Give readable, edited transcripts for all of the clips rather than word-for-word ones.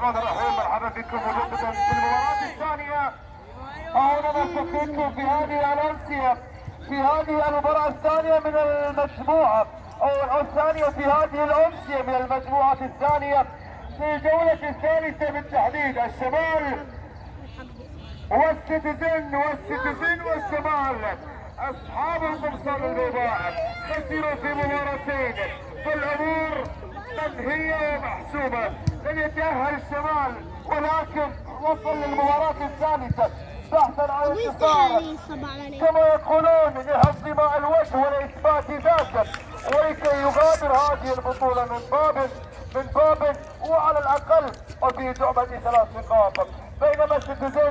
الرحمن الرحيم، مرحبا بكم مجددا في المباراة الثانية. هنا نلتقيكم في هذه الأمسية، في هذه المباراة الثانية من المجموعة، أو الثانية في هذه الأمسية من المجموعة الثانية في الجولة الثالثة بالتحديد. الشمال والسيتيزن والشمال أصحاب القمصان البيضاء خسروا في مباراتين والأمور منهية ومحسومة. لن يتأهل الشمال ولكن وصل للمباراة الثالثة بحثا عن انتصار كما يقولون لحفظ ماء الوجه ولإثبات ذاته، ولكي يغادر هذه البطولة من باب وعلى الأقل وفي جعبة 3 نقاط. بينما السيتيزن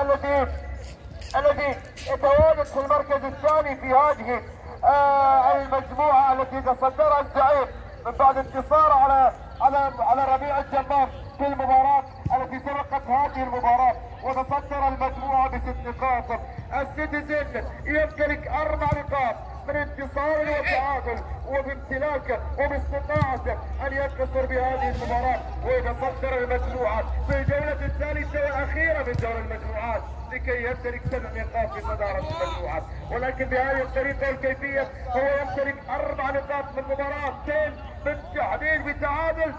الذي يتواجد في المركز الثاني في هذه المجموعة التي تصدرها الزعيم من بعد انتصاره على ربيع الجمام في المباراة التي سبقت هذه المباراة، وتصدر المجموعة ب6 نقاط. السيتيزن يمتلك 4 نقاط من انتصار وتعادل، وبامتلاكه وباستطاعته ان ينتصر بهذه المباراة ويتصدر المجموعة في الجولة الثالثة والأخيرة من دور المجموعات لكي يمتلك 7 نقاط في صدارة المجموعة. ولكن بهذه الطريقة والكيفية هو يمتلك 4 نقاط من مباراتين بالتحديد بتعادل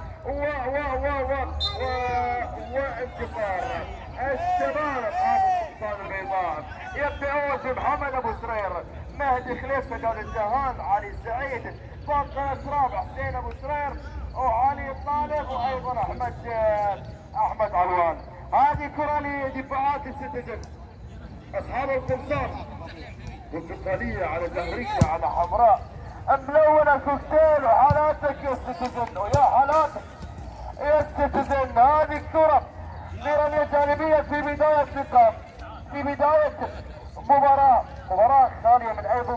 وانتصار. الشمال اصحاب القمصان البيضاء يبدأون بمحمد ابو سرير، مهدي خليفه، سجاد الجهان، علي السعيد، فوق رابع حسين ابو سرير، وعلي الطالب، وايضا احمد علوان. هذه كرة لدفاعات السيتيزن اصحاب القمصان، برتقاليه على زهريه على حمراء، ملونه كوكتيل، وحالاتك يا السيتيزن ويا حالاتك يا السيتيزن. هذه الكرة برمية جانبية في بداية لقاء، في بداية مباراة خالية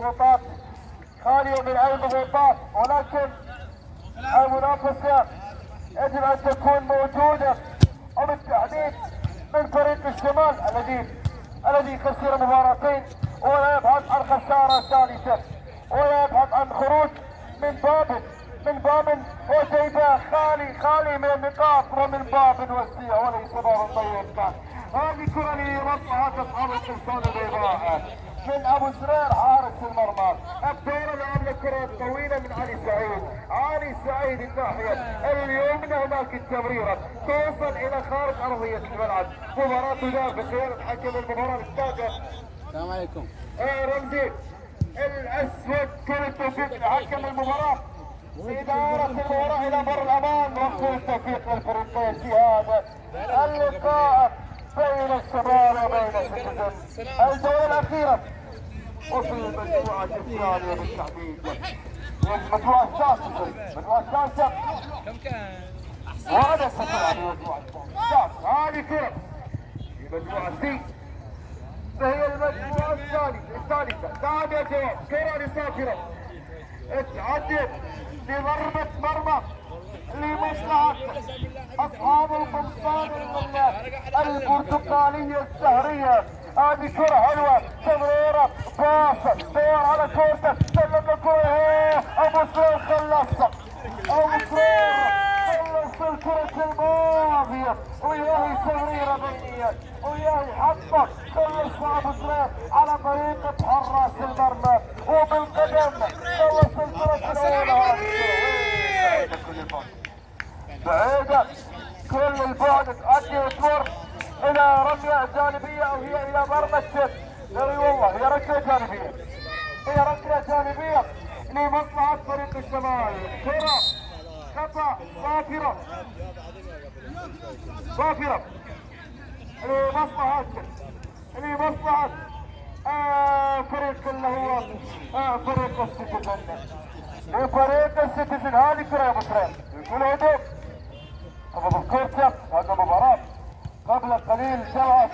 من أي ضغوطات، ولكن المنافسة يجب أن تكون موجودة، وبالتحديد من فريق الشمال الذي خسر مباراتين ولا يبحث عن خسارة ثالثة، ولا يبحث عن خروج من باب وجيبه خالي من النقاط، ومن باب وسيع وليس باب طيب. هذه كرة لمصلحة أصحاب القمصان البيضاء من أبو سرير حارس المرمى. الدورة الآن الكرة الطويلة من علي سعيد الناحية اليمنى، هناك التمريرة توصل إلى خارج أرضية الملعب. مباراة تدار بقيادة حكم المباراة السابق. السلام عليكم. رمزي الأسود، كل التوفيق لحكم المباراة إدارة المباراة إلى بر الأمان، وكل التوفيق للفريقين في هذا اللقاء بين الشمال وبين السيتيزن. الجولة الأخيرة وفي المجموعة الثانية بالتحديد، المجموعة الثالثة كم كان؟ وهذا ستلعب المجموعة الثالثة. هذه كرة في مجموعة سي، فهي المجموعة الثالثة. نعم يا جواب، كرة لسافرة اتعدت لضربة مرمى لمصلحة أصحاب القمصان البرتقالية السهرية. هذه كرة حلوة، تمريرة، باص، دور على كورته، سلم الكرة، أبو سرير خلصها، خلص الكرة الماضية، وياهي تمريرة بينية، وياهي حطة، خلص أبو سرير على طريقة حراس المرمى، وبالقدم خلص الكرة الأولى. بعيدة كل البعد، تؤدي وتمر إلى رمية جانبية، أو هي إلى مرمى الشب. اي والله هي ركلة جانبية لمصلحة فريق الشمال. كرة خطأ صافرة لمصلحة فريق اللي هو فريق السيتيزن. لفريق السيتيزن هذه كرة يا ابو سرير، يقول هدوء ابو الكورتيا. هذا مباراة قبل قليل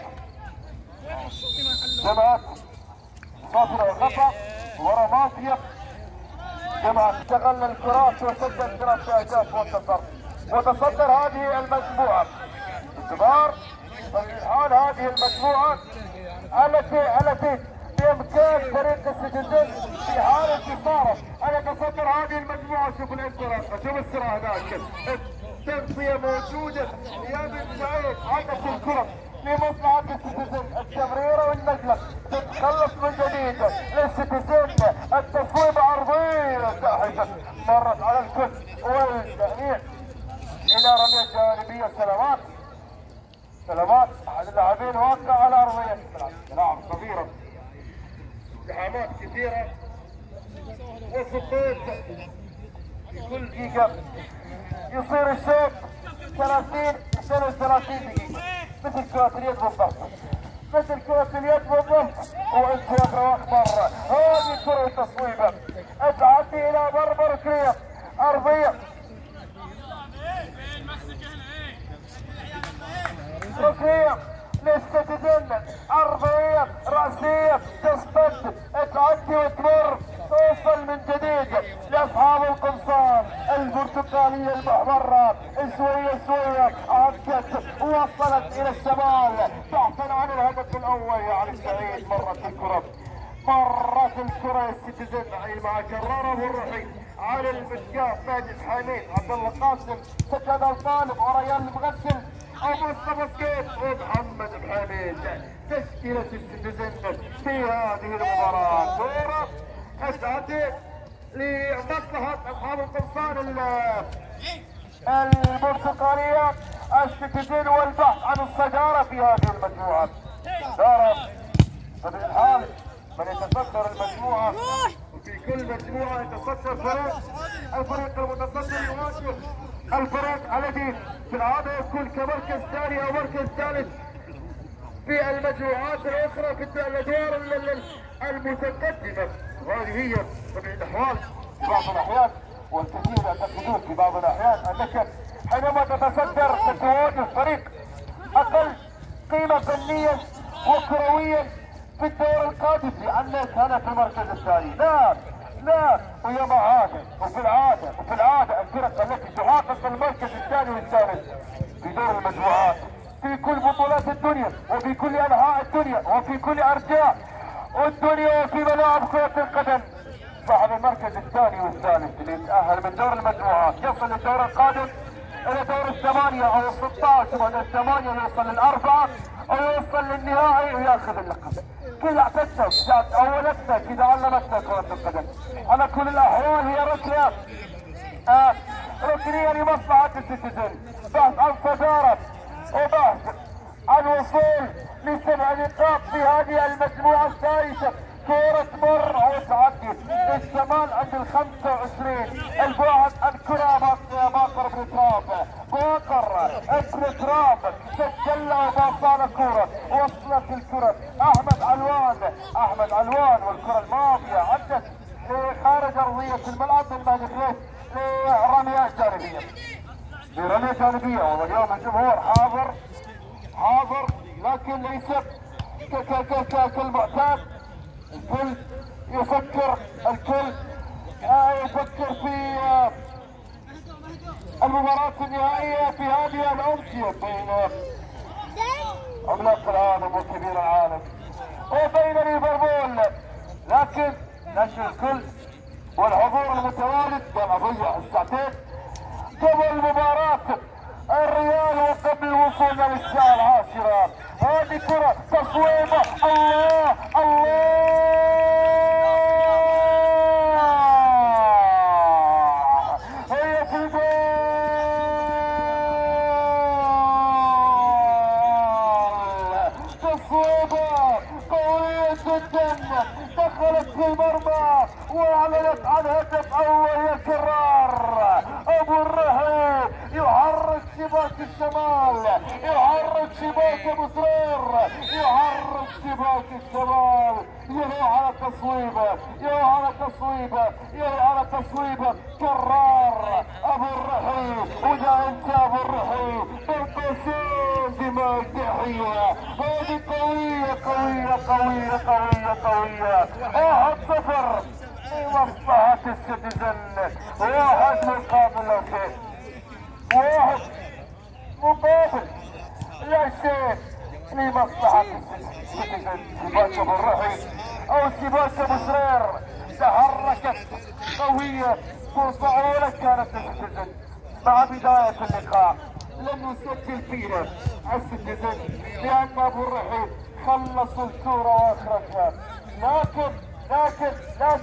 جمعت صافرة وخطأ، مباراة مافية، جمعت استغل الكرات وسجل كرات اهداف وتصدر هذه المجموعة. باعتبار حال هذه المجموعة التي بامكان فريق السيتيزن في حال انتصاره ان يتصدر هذه المجموعة. شوف الانطلاقة، شوف السرعة هناك، تغطية موجودة يا بن سعيد. عندك الكرة لمصلحة السيتيزن، التمريرة والنقلة تتخلص من جديد للسيتيزن. التصويب عرضية ساحقة مرت على الكل والجميع الى رمية جانبية. سلامات احد اللاعبين واقع على ارضية الملعب. ملاعب كبيرة، ازدحامات كثيرة وسقوط في كل دقيقة. يصير الشوط 32 دقيقة مثل كرة اليد بالضبط، مثل كرة اليد بالضبط. وانتهاك اكبر هذه كرة تصويبة تعدي الى ضربة ركنية ارضية. ركنية للسيتيزن، ارضية رأسية تصطد تعدي وتمر توصل من جديد لاصحاب القمصان البرتقالية المحمرة. شوية عدت ووصلت الى الشمال بحثا عن الهدف الاول يا علي سعيد. مرت الكرة السيتيزن مع كرار ابو الرحيل على المشكاة ماجد حميد، عبد الله قاسم، سجاد الطالب وريان المغسل ومصطفى الكيف ومحمد حميد. تشكيلة السيتيزن في هذه المباراة كرة تعدي لمصلحة اصحاب القمصان البرتقالية السيتيزن والبحث عن الصدارة في هذه المجموعة. صدارة بطبيعة الحال من يتصدر المجموعة، وفي كل مجموعة يتصدر الفريق المتصدر يواجه الفريق الذي في العادة يكون كمركز ثاني او مركز ثالث في المجموعات الاخرى في الادوار المتقدمة. وهذه هي بطبيعة الحال في بعض الاحيان، والكثير يعتقدون في بعض الاحيان انك حينما تتصدر ستواجه فريق اقل قيمة فنيا وكرويا في الدور القادم لانه كان في المركز الثاني. لا وهي معادة وفي العادة الفرق التي تحقق المركز الثاني والثالث في دور المجموعات في كل بطولات الدنيا وفي كل انحاء الدنيا وفي كل ارجاء الدنيا وفي ملاعب كرة القدم، صاحب المركز الثاني والثالث اللي يتأهل من دور المجموعات يصل للدور القادم الى دور الثمانية او ال16 ومن الثمانية يوصل للاربعة او يوصل للنهائي وياخذ اللقب. كذا اعتدنا كذا اولتنا كذا علمتنا كرة القدم. على كل الاحوال هي ركنية لمصلحة السيتيزن، بحث عن صدارة وبحث عن وصول ل7 نقاط في هذه المجموعة الثالثة. كرة تمر وتعدي للشمال عند ال25 البعد عن كرة باقر بن تراب سجل وباصان كرة وصلت الكرة احمد علوان والكرة الماضية عدت خارج ارضية الملعب من مهدي خليف لرمية جانبية. واليوم الجمهور حاضر لكن ليس كالمعتاد. الكل يفكر في المباراة النهائية في هذه الأمسية بين عملاق العالم وكبير العالم وبين ليفربول، لكن نشر الكل والحضور المتوالد قال اضيع الساعتين قبل مباراة الريال وقبل الوصول للساعة 10. هذه كرة تصويبة الله هي في الجول. تصويبة قوية جدا دخلت في المرمى واعلنت عن هدف اول كرار. ابو الرحيل يحرك شباك الشمال، يحرك شباك ابو سرير، يحرك شباك الشمال. يروح على تصويبه كرار ابو الرحيل. وجاء انت ابو الرحيل بالقوسين دماغ تحيه. هذه قويه 1-0 لمصلحة السيتيزن. 1 مقابل لا شيء، 1 مقابل لا شيء لمصلحة السيتيزن. شباك ابو الرحيل او شباك ابو سرير تحركت قوية فرصة اولى كانت للسيتيزن. مع بداية اللقاء لم يسجل فينا السيتيزن لأن أبو الرحيم خلص الكرة وأخرجها، لكن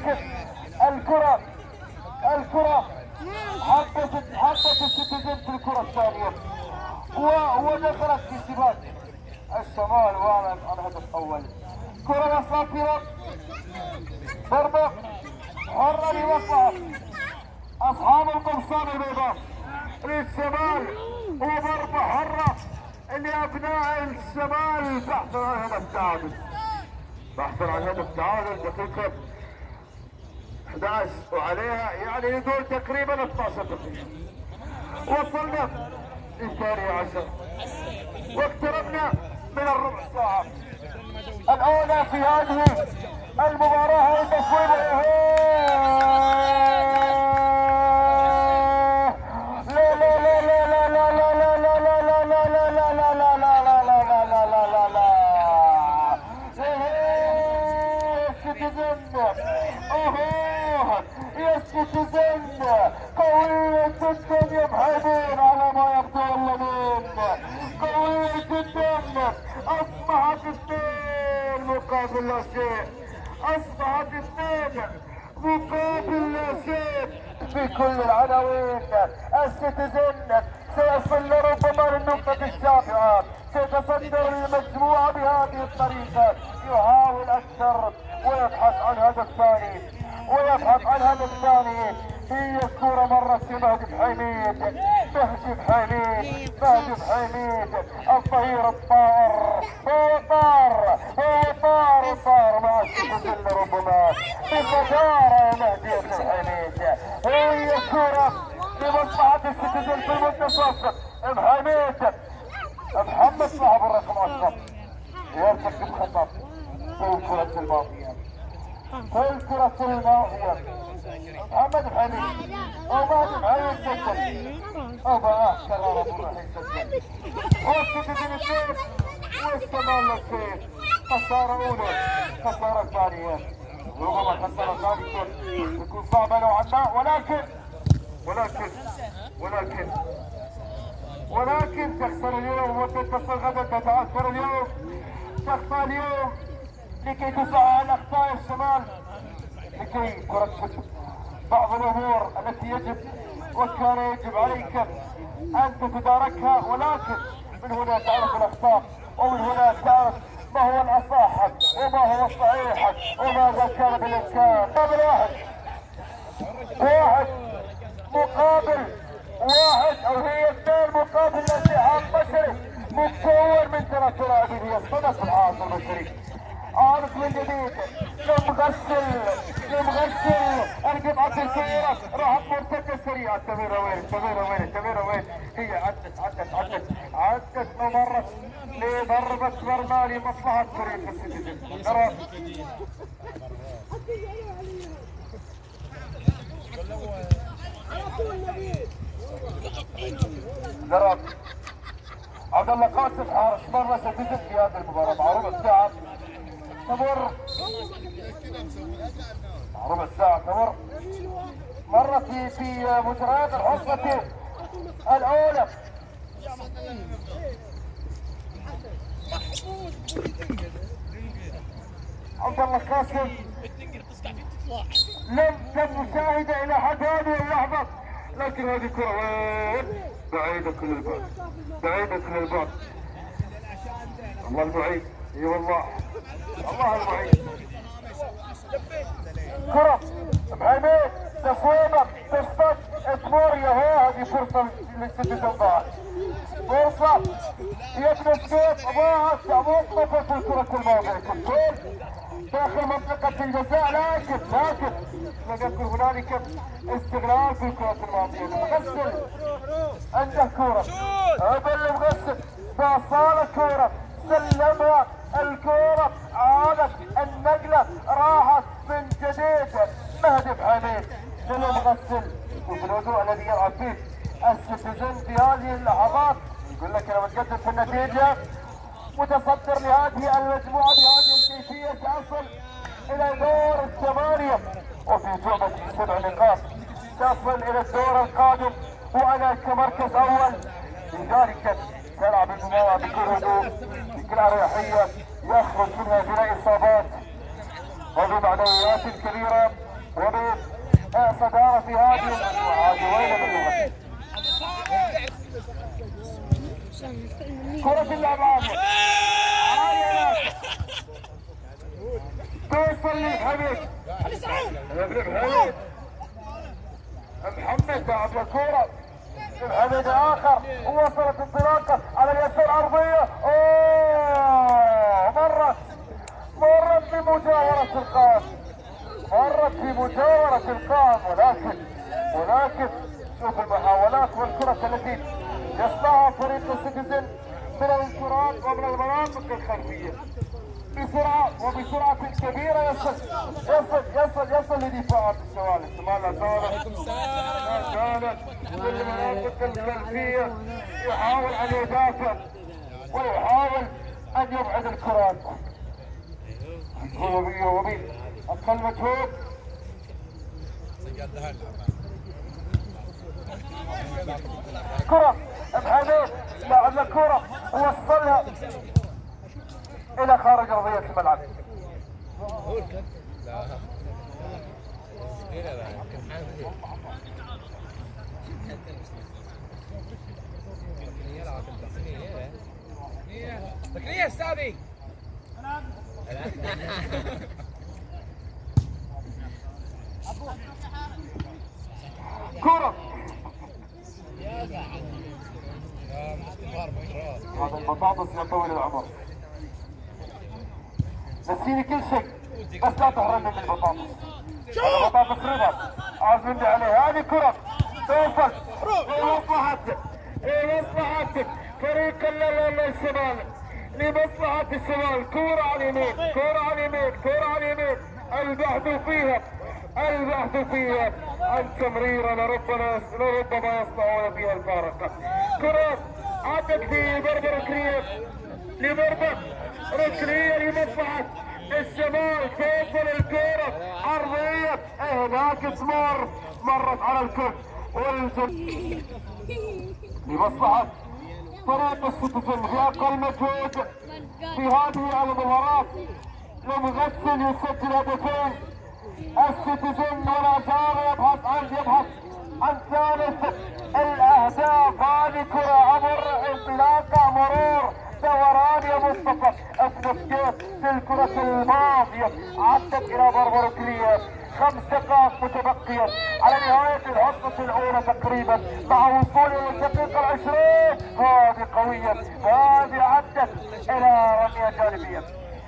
الكرة حطت السيتيزن في الكرة الثانية ودخلت في سباق الشمال واعلن عن هدف أول. كرة صافرة، ضربة حرة لمصلحة أصحاب القمصان البيضاء للشمال، وضربة حرة لأبناء الشمال بحثا عن هدف تعادل. دقيقة 11 وعليها يعني يدور تقريبا 12 دقيقة. وصلنا للثانية عشر واقتربنا من الربع ساعة الأولى في هذه المباراة والتصويب. السيتيزن قوية جدا يبحثون على ما يبدو اللبين، قوية جدا. أصبحت 2 مقابل لا شيء، أصبحت 2 مقابل لا شيء في كل العناوين. السيتيزن سيصل ربما للنقطة السابعة، سيتصدر المجموعة بهذه الطريقة، يحاول أكثر ويبحث عن هدف ثاني. هي الكرة مرت في مهدي بحميد، الظهير الطائر هو طار مع السيتيزن ربما بمجارة مهدي بحميد. هي الكرة لمصلحة السيتيزن في المنتصف. محمد صاحب الرقم 10 يرتكب خطأ في الكرة الماضية. محمد الحميد او بعد معين سجل او بقى شرارة ابو الرحيم سجل والسيتيزن السيف واستمر للسيف. خسارة أولى، خسارة ثانية، ربما خسارة ثالثة تكون صعبة نوعا ما، ولكن تخسر اليوم وتنتصر غدا، تتعثر اليوم، تخطأ اليوم لكي تسعى على اخطاء الشمال، لكي ترتب بعض الامور التي كان يجب عليك ان تتداركها، ولكن من هنا تعرف الاخطاء، ومن هنا تعرف ما هو الاصح وما هو الصحيح وماذا كان بالامكان. مقابل واحد او هي 2 مقابل الاتحاد البشري مكون من 3 لاعبين. هي الصدف العاصر البشري عارف من جديد لمغسل القطعة الكبيرة راحت مرتكة سريعة. التمريرة وين هي عدت ومرت لضربة مرمى لمصلحة فريق السيتيزن. نرى عبد الله قاسم حارس مرة سيتيزن في هذه المباراة مع ربع ساعة تمر، مرت في مجريات الحصة الأولى. عبد الله قاسم لم نشاهد إلى حد هذه اللحظة، لكن هذه كرة بعيدة كل البعد. الله المعين، اي والله الله المعين. كرة بحميد تصويبة تصطد اسموريا. هذه فرصة للسيتيزن ضاعت، فرصة يكنس كيف ضاعت. موقفة في الكرة الماضية كنترول داخل منطقة الجزاء، لكن لم هنالك استغلال في الكرة الماضية. المغسل عنده كرة، هذا المغسل باصال الكرة، سلمها الكرة، عادت النقلة راحت من جديد. مهدي بحميد للمغسل، وفي الهدوء الذي يلعب فيه السيتيزن في هذه اللحظات يقول لك انا متقدم في النتيجة، متصدر لهذه المجموعة بهذه الكيفية، سيصل الى دور الثمانية وفي جعبة 7 نقاط، تصل الى الدور القادم وانا كمركز اول. لذلك تلعب المباراة بكل هدوء بكل اريحية، يخرج منها بلا اصابات وبمعنويات كبيرة وبصدارة هذه المجموعة. وين باللغة كرة اللعب عالية توصل للحبيب ابن حميد. محمد لعب الكرة الحميد اخر ووصلت انطلاقه على اليسار ارضيه. مرت بمجاورة القائم، مرت بمجاورة القائم، ولكن شوف المحاولات والكرة التي يصنعها فريق السيتيزن من الانفراد ومن المناطق الخلفية بسرعة وبسرعة كبيرة يصل لدفاعات الشمال. الشمال كانت في المناطق الخلفية يحاول أن يدافع ويحاول أن يبعد الكرات. وبي أقل مجهود كرة بحميد لاعب الكرة ووصلها إلى خارج أرضية الملعب. تقنية استاذي. كرة هذا البطاطس يا طويل العمر، نسيني كل شيء بس لا تهرمني من البطاطس. البطاطس رضا عازمني عليه. هذه كرة توصل لمصلحة فريق الشمال، لمصلحة الشمال. كرة على اليمين، كرة على اليمين، كرة على اليمين. البحث فيها عن تمريرة لربما يصنعون فيها الفارق. كرة عدت في ضربة ركنية لمصلحة الشمال. توصل الكرة عرضية هناك تمر، مرت على الكل لمصلحة فريق السيتيزن في اقل مجهود في هذه المباراة. لمغسل يسجل هدفين السيتيزن ولا زال يبحث عن ثالث الاهداف. هذه كرة عبر انطلاقة مرور دوران يا مصطفى التفكير في الكرة الماضية عدت الى ضربة ركنية. 5 دقائق متبقية على نهاية الحصة الأولى تقريبا مع وصول الدقيقة 20. هذه قوية، هذه عدت إلى رمية جانبية،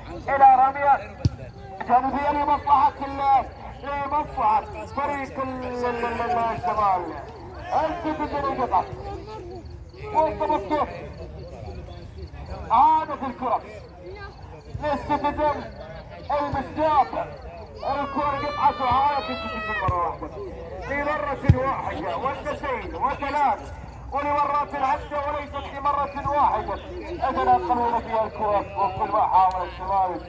لمصلحة فريق الشمال. السيتيزن يقطع مصطفى كيف عادت الكرة للسيتيزن المشتاق. الكرة قطعت وعادت السيتيزن مرة واحدة لمرة واحدة واثنتين وثلاث ولمرات العدة وليست لمرة واحدة. يتناقلون فيها الكرة وكل ما حاول الشمال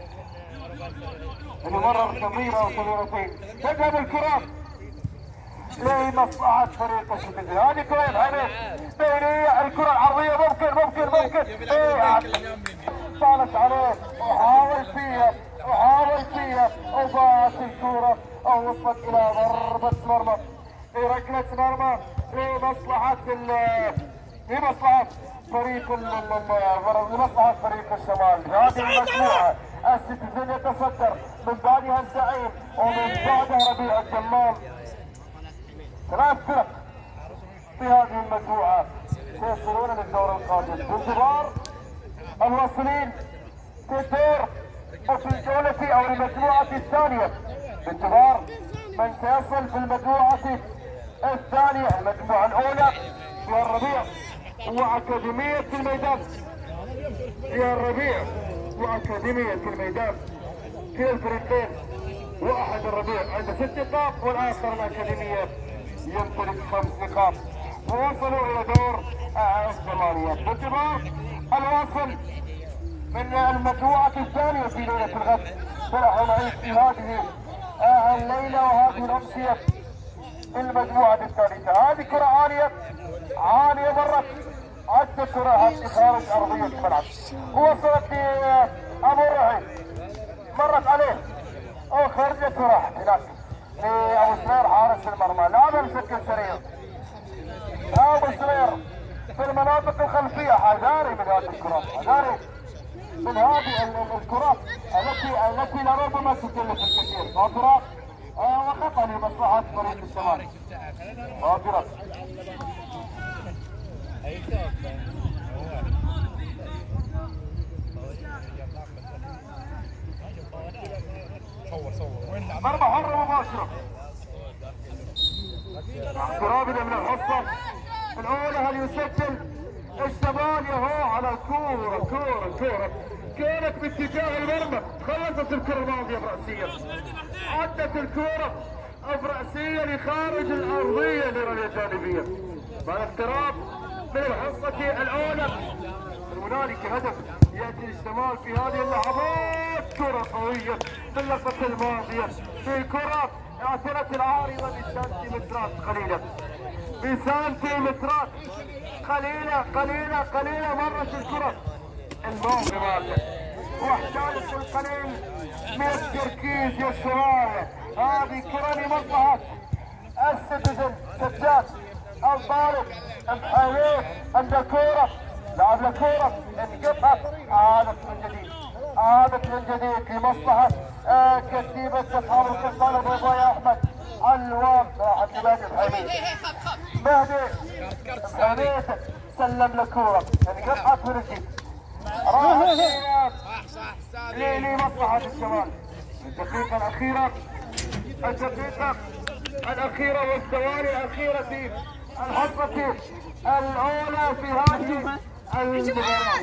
لمرة تمريرة وتمريرتين. تذهب الكرة لمصلحة فريق السيتيزن. هذه كرة الحميد بينية، الكرة العرضية ممكن طالت عليه وحاول فيها وبات الكرة او وصلت الى ضربة مرمى ركلة مرمى لمصلحة فريق الشمال. هذه المجموعة السيتيزن يتصدر، من بعدها الزعيم ومن بعدها ربيع الجمال. 3 فرق في هذه المجموعة سيصلون للدور القادم بانتظار الواصلين في الدور وفي الجولة او المجموعة الثانية، بانتظار من سيصل في المجموعة الثانية. المجموعة الأولى في الربيع وأكاديمية الميدان في الفريقين. واحد الربيع عنده 6 نقاط والآخر الأكاديمية يمتلك 5 نقاط. ووصلوا إلى دور الثمانية باعتبار الوصل من المجموعة الثانية في ليلة الغد. فرح نعيش في هذه الليلة وهذه الأمسية المجموعة الثالثة. هذه كرة عالية عالية مرت عدت الكرة هذه خارج أرضية الملعب ووصلت لأبو الرحيل مرت عليه وخرجت وراحت هناك لأبو سرير حارس المرمى. لاعب بشكل سريع أبو سرير في المناطق الخلفية حذاري من هذه الكرة، حذاري من هذه الكرات التي لربما تكلف الكثير. خاطرة وخطأ لمصلحة فريق الشمال. خاطرة ضربة حرة مباشرة. اقترابنا من الحصة الأولى. هل يسجل الشمال؟ يهو على كورة كانت باتجاه المرمى. خلصت الكرة الماضية برأسية، عدت الكرة برأسية لخارج الأرضية للرمية الجانبية. بالاقتراب من الحصة الأولى هنالك هدف يأتي الشمال في هذه اللحظات. كرة قوية في اللقطة الماضية في كرة اعترت العارضة بسنتيمترات قليلة، بسنتيمترات قليلة مرت الكرة الماضية واحتاجت القليل من التركيز يا شباب. هذه كرة لمصلحة السيتيزن. سجاد الطارق محمد عند كرة لعب لكرة انقطعت. عادت من جديد لمصلحة كتيبة أصحاب القبطان البيضاء يا أحمد علوان. راحت لمهدي الحميد. مهدي سلم لكرة انقطعت من جديد. راحت لمصلحة الشمال. الدقيقة الأخيرة والثواني الأخيرة في الحصة الأولى في هذه المباراة.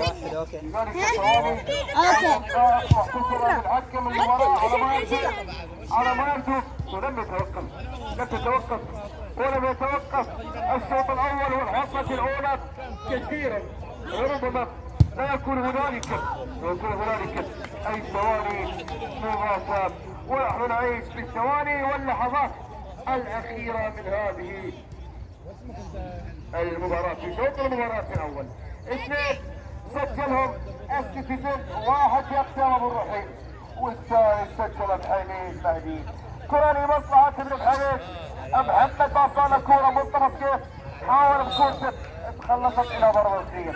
الحكم المباراة على ما يبدو ولم يتوقف ولم يتوقف الشوط الأول والحصة الأولى كثيرا. وربما لا يكون هنالك أي ثواني مباشرة. ونحن نعيش بالثواني واللحظات الأخيرة من هذه المباراة. في شوط المباراة الأول 2 سجلهم السيتيزن، 1 يقتل أبو الرحيل والثاني سجل الحميد مهدي. كرة لمصلحة ابن الحميد. محمد باصانا كرة مصطفى كيف حاول بكورته تخلصت إلى ضربة ركنية.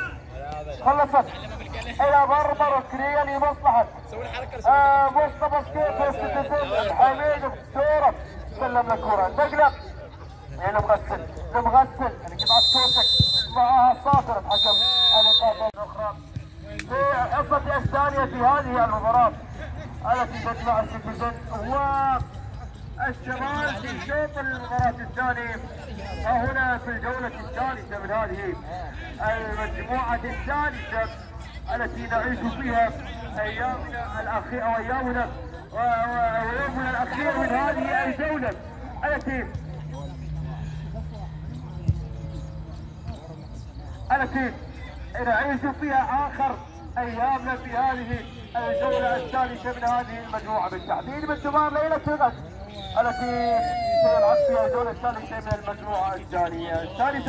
ركنية لمصلحة مصطفى كيف والسيتيزن. الحميد بكورة سلم لكرة نقلة المغسل اللي قطعت كوتك معها صافر حكم الإيقاف الأخرى. في الحصة الثانية في هذه المباراة التي تجمع السيتيزن والشمال في شوط المباراة الثاني. هنا في الجولة الثالثة من هذه المجموعة الثالثة التي نعيش فيها أيامنا الأخير من هذه الجولة التي نعيش فيها آخر أيامنا في هذه الجولة الثالثة من هذه المجموعة بالتحديد بانتظار ليلة الغد التي سيلعب فيها الجولة الثالثة من المجموعة الثانية.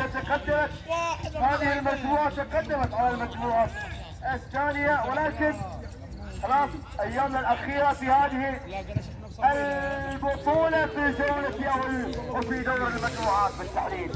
هذه المجموعة تقدمت على المجموعة الثانية، ولكن خلاص أيامنا الأخيرة في هذه البطولة في جولة وفي دور المجموعات بالتحديد.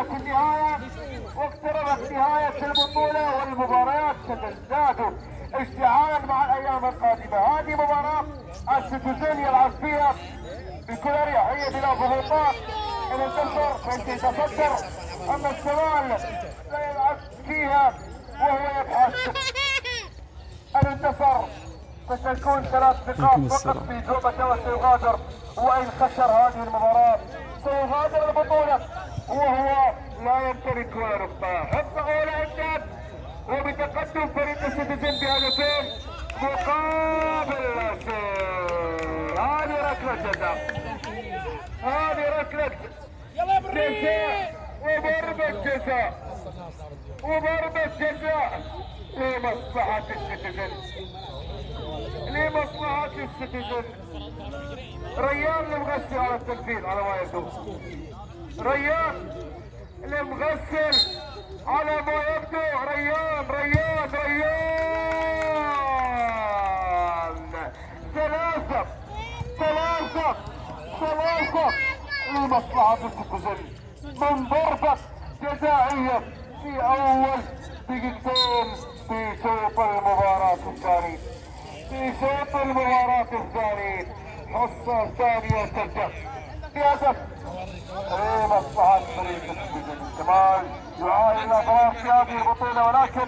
واقتربت نهاية البطولة والمباريات ستزداد اشتعالا مع الأيام القادمة. هذه مباراة السيتيزن يلعب فيها بكل أريحية بلا ضغوطات. إن انتصر فسيتصدر، أما الشمال لا يلعب فيها وهو يبحث. إن انتصر فستكون 3 نقاط فقط في جوبته وسيغادر، وإن خسر هذه المباراة سيغادر البطولة وهو لا يمتلك ولا نقطة. حصة أولى انتهت وبتقدم فريق السيتيزن بهدفين مقابل لا شيء. هذه ركلة جزاء وضربة جزاء لمصلحة السيتيزن. ريان المغسل على التنفيذ على ما يبدو. ريان المغسل على ما يبدو. ريان ثلاثة لمصلحة السكوزن من ضربة جزائية في أول دقيقتين في شوط المباراة الثاني. حصة ثانية ترجع بهدف لمصلحة فريق السكوزن. كمال يعاني الأطراف في هذه البطولة ولكن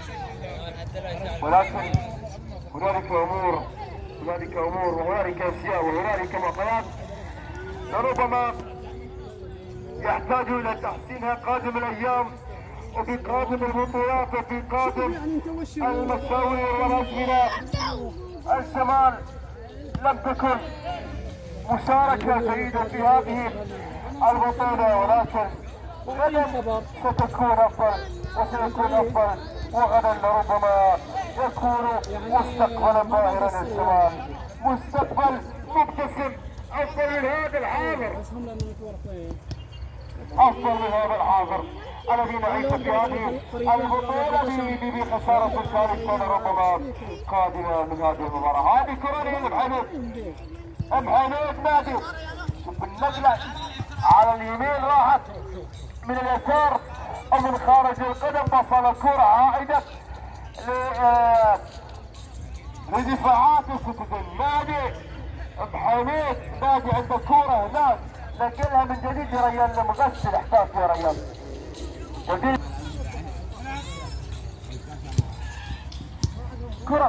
هنالك أمور وهنالك أشياء وهنالك معطيات ربما يحتاج إلى تحسينها قادم الأيام وفي قادم البطولات وفي قادم المشاوير والأزمنة. الشمال لم تكن مشاركة جيدة في هذه البطولة ولكن غدا ستكون أفضل وسيكون أفضل، وغدا لربما يكون مستقبلا باهرا للشمال، مستقبل مبتسم أفضل من هذا الحاضر الذي نعيش في هذه البطولة بخسارة ثالثة ربما قادمة من هذه المباراة. هذه كرة محمد نادي. شوف النقلة على اليمين راحت من اليسار ومن خارج القدم، وصل كرة عائدة لدفاعات السكوزن. نادي محمد نادي عنده كرة هناك نقلها من جديد ريان المغسل. احتاج يا ريان جديد. كرة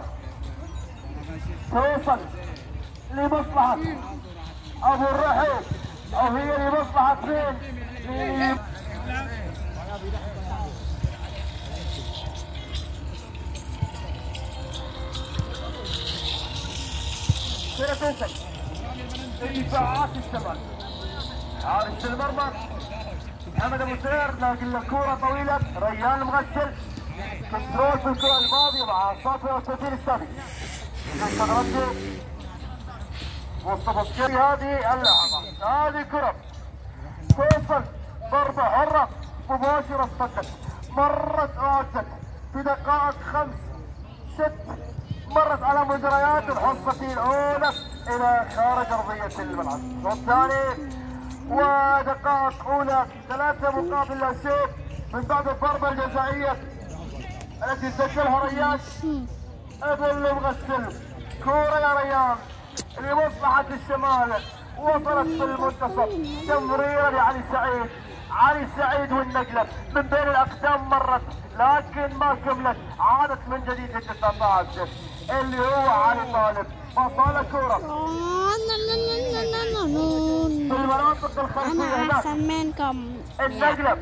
توصل لمصلحة ابو الرحيل او هي لمصلحة مين؟ كرة توصل لدفاعات الشمال. حارس المرمى محمد ابو سير ناقل له كرة طويلة. ريان المغسل كنترول في الكرة الماضية مع الصافي والتسجيل الثاني. مصطفى السكري هذه اللحظة. هذه كرة توصل ضربة حرة مباشرة صدت مرت عادت في دقائق 5-6 مرت على مجريات الحصة الأولى إلى خارج أرضية الملعب. الشوط الثاني ودقائق أولى 3 مقابل لا شيء من بعد الضربة الجزائية التي سجلها ريان ابو المغسل. كورة يا ريان لمصلحة الشمال وصلت في المنتصف. تمريرة لعلي سعيد. علي سعيد والنقلة من بين الأقدام مرت لكن ما كملت. عادت من جديد للدفاعات اللي هو علي طالب. وصل كورة في المناطق الخلفية هناك. النقلة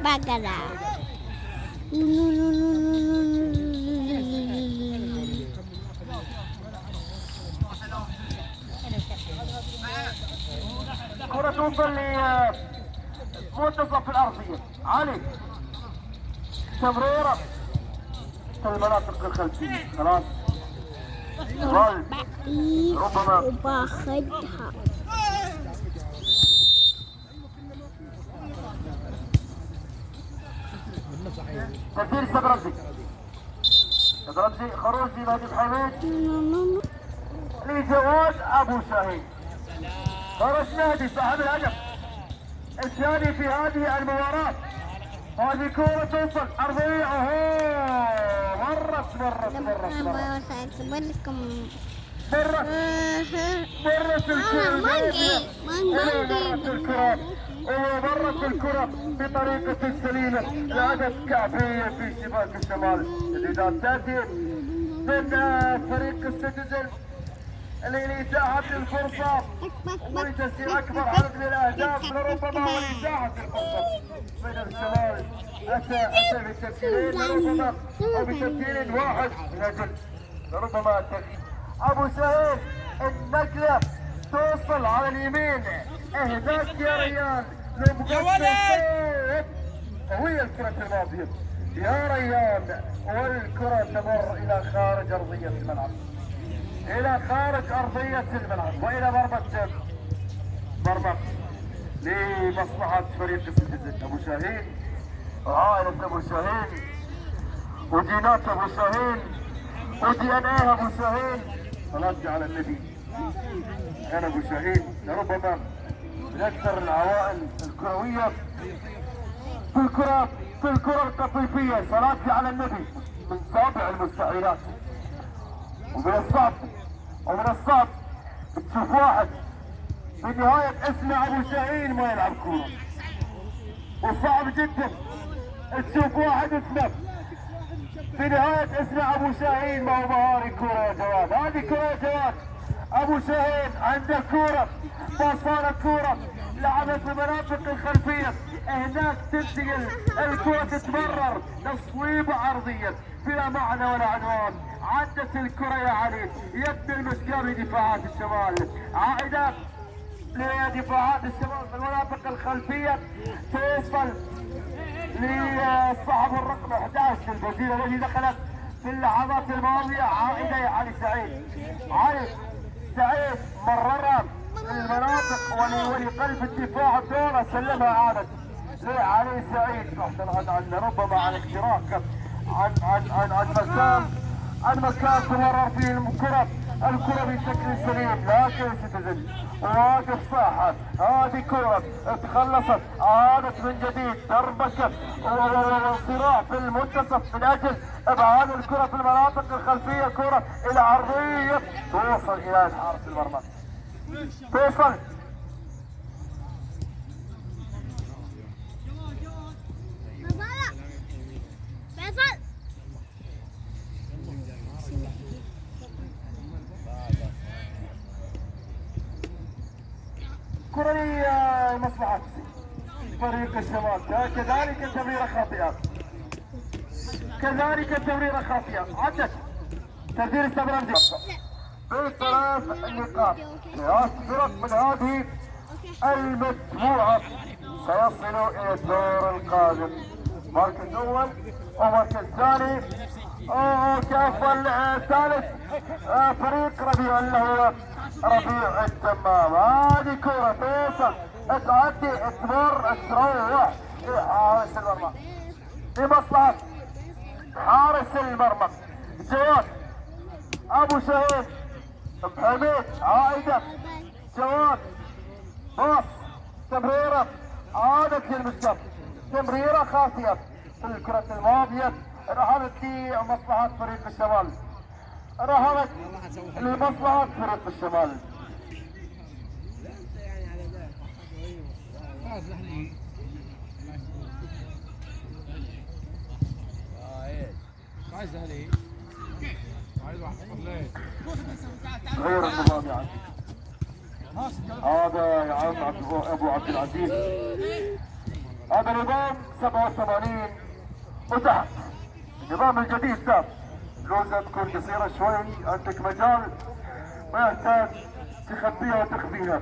كرة توصل لمنتصف الأرضية. علي تمريرة في المناطق الخلفية. خلاص ربما باخدها. تسجيل سبرمزي خروج في نادي الحميد لجواد ابو شاهين. خرج نادي صاحب الهدف الثاني في هذه المباراة. هذه كرة توصل أرضية. مرت الكرة بطريقة سليمة لعبت كعبية في شباك الشمال. تسديدات تأتي من فريق السكوزن لإتاحة الفرصة ولتسجيل أكبر عدد من الأهداف لربما ولإتاحة الفرصة من الشمال. أتى بتبديلين لربما أو بتبديل واحد من أجل ربما التغيير. أبو سهيل النقلة توصل على اليمين. إهداف يا ريان لمغسل. وهي الكرة الماضية يا ريان والكرة تمر إلى خارج أرضية الملعب. إلى خارج أرضية الملعب وإلى ضربة مرمى لمصلحة فريق السيتيزن. ابو شاهين وعائلة ابو شاهين وجينات ابو شاهين ودي ان ايه ابو شاهين. صلاتي على النبي. انا ابو شاهين لربما من اكثر العوائل الكروية في الكرة القطيفية. صلاتي على النبي من سابع المستحيلات. ومن الصعب تشوف واحد في نهاية اسمه ابو شاهين ما يلعب كورة. وصعب جدا تشوف واحد اسمه في نهاية اسمه ابو شاهين ما هو مهاري كورة يا جواد. هذه كورة يا جواد. ابو شاهين عنده كورة باصانة كورة لعبت في المناطق الخلفية. هناك تنتقل الكرة تتمرر تصويبة عرضية بلا معنى ولا عنوان. عدت الكرة يا علي يبني المشكلة لدفاعات الشمال. عائدة لدفاعات الشمال في المناطق الخلفية توصل لصاحب الرقم 11 البوزيرة التي دخلت في اللحظات الماضية. عائدة يا علي سعيد. علي سعيد مررها المناطق ولقلب الدفاع الدورة سلمها عادت لعلي سعيد. عن ربما عن اختراق عن مكان تمرر فيه الكرة بشكل سليم. لكن سيتيزن واقف صاحب هذه كرة تخلصت عادت من جديد دربكة وصراع في المنتصف من اجل ابعاد الكرة في المناطق الخلفية. كرة الى عرضية توصل الى حارس المرمى. توصل كرة لمصلحة فريق الشمال. كذلك تمريرة خاطئة. عدت تسديد استمراري بثلاث نقاط. ثلاث فرق من هذه المجموعة سيصلوا الى الدور القادم. مركز اول ومركز ثاني وكافة الثالث فريق ربيع اللي هو ربيع التمام. هذه كرة توصل تعدي تمر تروح لحارس المرمى لمصلحة حارس المرمى. جواد ابو شاهين بحميد عائدة جواد باص تمريرة عادت للمسقط. تمريرة خاطئة في الكرة الماضية رهبت لمصلحة فريق الشمال. رهبت لمصلحة فريق الشمال. غير النظام يا عم. هذا يا عم ابو عبد العزيز هذا نظام 87 وتحت. النظام الجديد ذا لوزة تكون قصيرة شوي عندك مجال ما يحتاج تخبيها وتخفيها.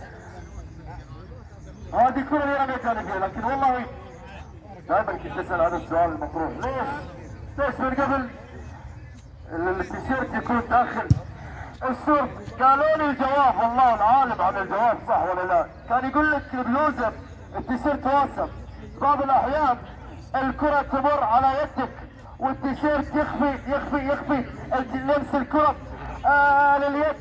هذه كرة اللي انا جانبية. لكن والله دائما كنت اسال هذا السؤال المطروح. ليش من قبل التيشيرت يكون داخل السورت؟ قالوا لي الجواب والله العالم عن الجواب صح ولا لا. كان يقول لك البلوزه التيشيرت واسع. بعض الاحيان الكره تمر على يدك والتيشيرت يخفي لمس الكره لليد.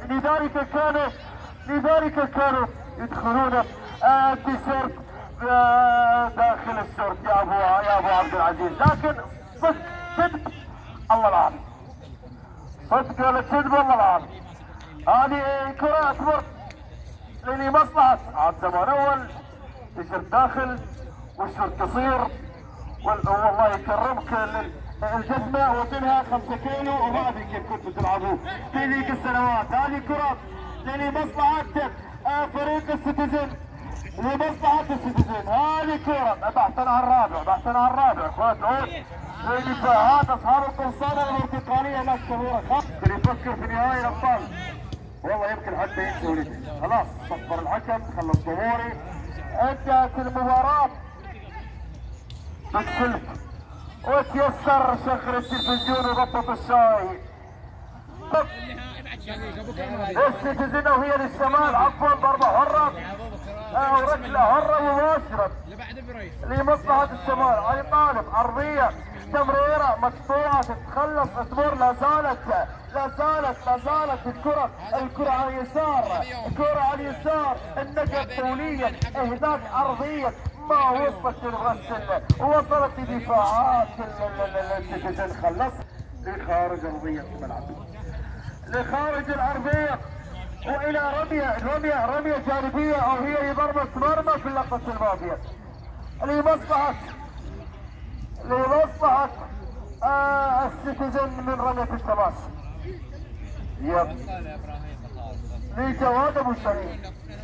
لذلك كانوا يدخلون التيشيرت داخل الشورت يا ابو عبد العزيز. لكن صدق الله العظيم. صدق ولا كذب والله العظيم. هذه كرة تمر لمصلحة عاد زمان اول تيشيرت داخل والشورت قصير والله يكرمك الجزمة وزنها 5 كيلو وما ادري كيف كنتوا تلعبوا في ذيك السنوات. هذه كرة لمصلحة فريق السيتيزن. هذه كرة بحثا عن الرابع اخوات عود لدفاعات اصحاب القرصانة الانتقالية هناك كبيرة. اللي يفكر في نهائي الابطال والله يمكن حتى ينسى ولده. خلاص صفر الحكم خلص ظهوري انتهت المباراة بالسلك وتيسر شغل التلفزيون وضبط الشاي. السيتيزن وهي للشمال عفوا ضربة حرة الى هره مباشره لمصلحه الشمال. علي طالب عرضيه تمريره مقطوعه تتخلص تمر. لا زالت الكره على اليسار، الكره على اليسار، النقل طوليه، اهداف عرضيه ما وصلت للغسل، وصلت لدفاعات السيتيزن. خلص لخارج ارضيه الملعب، لخارج الارضيه، والى رميه جانبيه، او هي ضربه مرمى في اللقطه الماضيه لمصلحه السيتيزن من رميه التماس. يب لجواد ابو شهيد،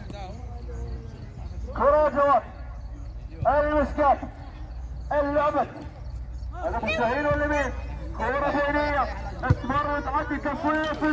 كره جواد المسكات اللعبت هذا ابو شهيد ولا مين؟ كره بينيه تمر وتعدي تسويه في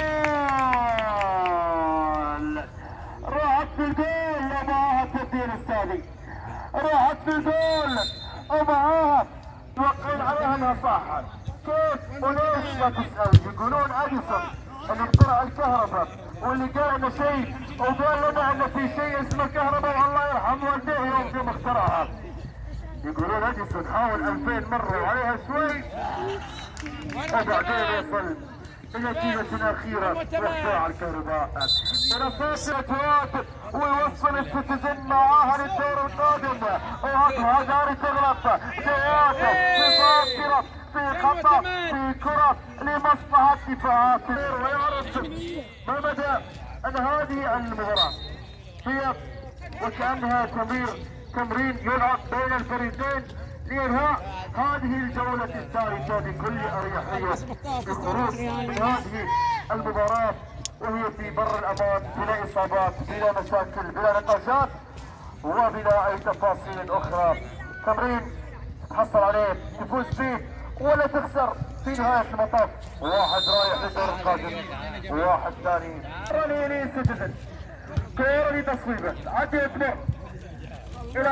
الجول، راحت في الجول ومعاها التبديل الثاني، راحت في الجول ومعاها توقعون عليها انها صح. كيف وليش لا تسال؟ يقولون اديسون اللي اخترع الكهرباء واللي قال انه شيء وقال لنا انه في شيء اسمه كهرباء والله يرحم والديه يوم في مخترعها. يقولون اديسون حاول 2000 مره وعليها شوي وبعدين يصل بنتيجة أخيرة إخضاع الكهرباء. منصات جواد ويوصل السيتيزن معاها للدور القادم، وهذا تغلط جواد مباشرة في خطأ في كرة لمصلحة دفاعات، ويعرف ما مدى أن هذه المباراة هي وكأنها تمرين يلعب بين الفريقين لإنهاء هذه الجولة الثالثة بكل أريحية، بالخروج من هذه المباراة وهي في بر الأمان بلا إصابات بلا مشاكل بلا نقاشات وبلا أي تفاصيل أخرى. تمرين تحصل عليه تفوز فيه ولا تخسر في نهاية المطاف. واحد رايح للدور القادم وواحد ثاني رنيني سيتيزن. كورة لتصويبه عدي تمر إلى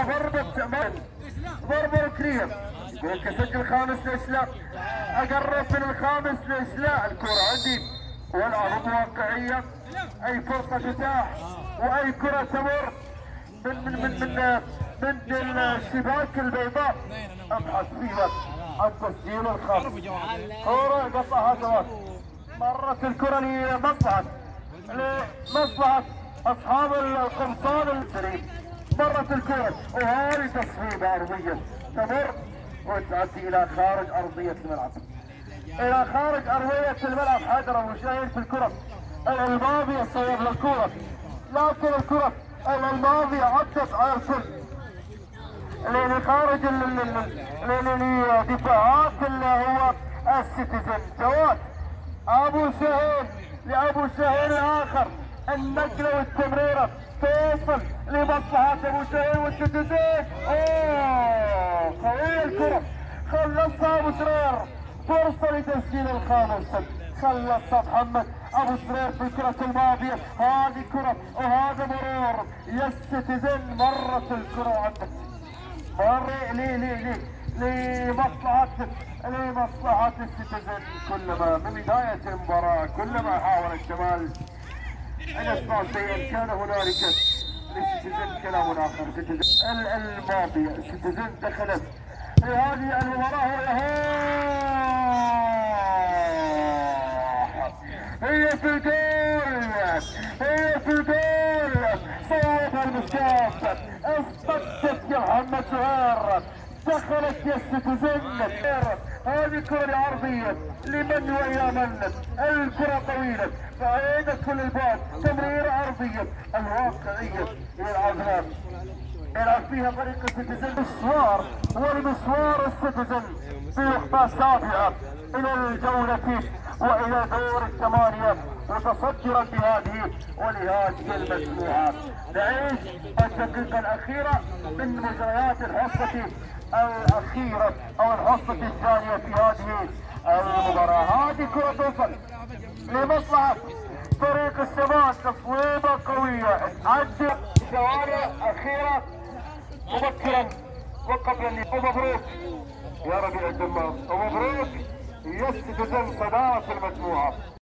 ضربة ركنية. يقول كسجل خامس ليش لا؟ أقرب من الخامس ليش لا؟ الكرة عندي والأرض واقعية، أي فرصة تتاح وأي كرة تمر من الشباك البيضاء أبحث فيها عن تسجيل الخامس. كرة قطعها جواد، مرت الكرة لمصلحة أصحاب القمصان السليم، مرت الكرة وهذه تصويبة أرضية تمر وتؤدي إلى خارج أرضية الملعب، إلى خارج أرضية الملعب. حيدر أبو شهيد في الكرة الماضية صوب للكرة، لكن الكرة الماضية عدت على الكل لخارج لدفاعات اللي هو السيتيزن. جواد أبو شهيد لأبو شهيد الآخر، النقلة والتمريرة توصل لمصلحة ابو شهيد والسيتيزن. قوية الكرة خلصها ابو شرير، فرصة لتسجيل الخامس. خلصها محمد ابو شرير في الكرة الماضية. هذه كرة وهذا مرور يا السيتيزن، مرت الكرة وعدت لمصلحة السيتيزن. كلما من بداية المباراة كلما حاول الشمال أن يصنع شيئا كان هنالك للسيتيزن كلام آخر. السيتيزن الماضية السيتيزن دخلت لهذه المباراة هي في الجول صوبها المسكات اصطدت يا محمد شهير، دخلت يا السيتيزن. هذه الكرة العرضية لمن وإلى من، الكرة طويلة بعيدة كل البعد، تمريرة عرضية الواقعية يلعب فيها فريق السيتيزن. مشوار ولمشوار السيتيزن في نقطة سابعة إلى الجولة وإلى دور الثمانية متصدرا بهذه ولهذه المجموعة. نعيش الدقيقة الأخيرة من مجريات الحصة الأخيرة أو الحصة الثانية في هذه المباراة. هذه كرة توصل لمصلحة فريق الشمال، تصويبة قوية تعدي ثواني أخيرة مبكرا وقبل. ومبروك يا ربيع الدمام، ومبروك يا السيتيزن صدارة المجموعة.